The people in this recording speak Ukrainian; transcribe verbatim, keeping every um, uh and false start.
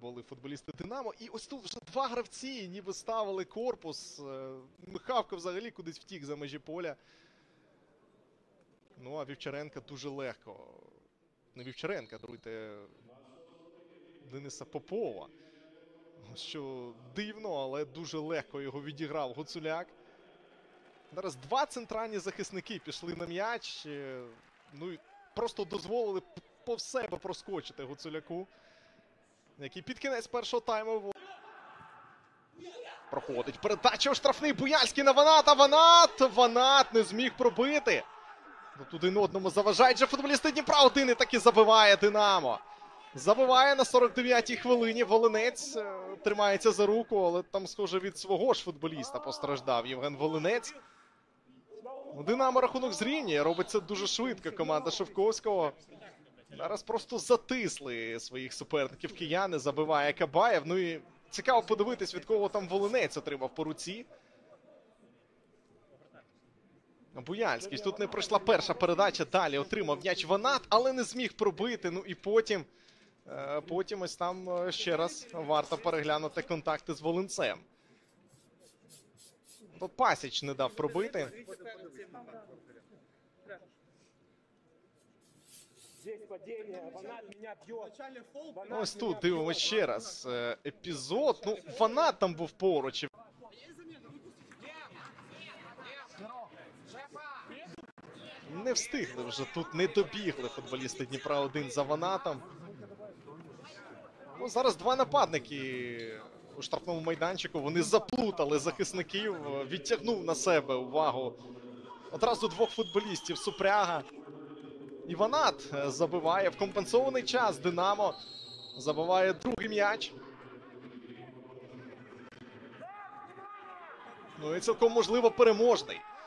були футболісти Динамо. І ось тут вже два гравці ніби ставили корпус. Михавко взагалі кудись втік за межі поля. Ну, а Вівчаренка дуже легко. Не Вівчаренка, даруйте, Дениса Попова. Що дивно, але дуже легко його відіграв Гуцуляк. Зараз два центральні захисники пішли на м'яч. Ну і просто дозволили повз себе проскочити Гуцуляку, який під кінець першого тайму проходить передача у штрафний. Буяльський на Ваната. Ванат! Ванат не зміг пробити. Тут один одному заважають же футболісти Дніпра. Один і таки забиває Динамо. Забиває на сорок дев'ятій хвилині. Волинець тримається за руку, але там, схоже, від свого ж футболіста постраждав Євген Волинець. Динамо рахунок зрівнює. Робить це дуже швидко команда Шовковського. Зараз просто затисли своїх суперників кияни. Забиває Кабаєв. Ну і цікаво подивитись, від кого там Волинець отримав по руці. Буяльський. Тут не пройшла перша передача. Далі отримав м'яч Ванат, але не зміг пробити. Ну і потім, потім ось там ще раз варто переглянути контакти з Волинцем. Тут Пасіч не дав пробити. Ось тут дивимося ще раз епізод. Ну, Ванат там був поруч. Не встигли вже, тут не добігли футболісти Дніпра один за Ванатом. Ну, зараз два нападники у штрафному майданчику. Вони заплутали захисників, відтягнув на себе увагу одразу двох футболістів Супряга. І Ванат забиває в компенсований час. Динамо забиває другий м'яч. Ну і цілком можливо переможний.